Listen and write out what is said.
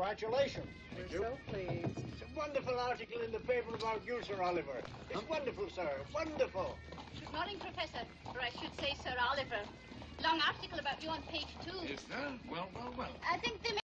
Congratulations. We're so pleased. It's a wonderful article in the paper about you, Sir Oliver. It's wonderful, sir. Wonderful. Good morning, Professor. Or I should say, Sir Oliver. Long article about you on page 2. Is there? Well, well, well. I think they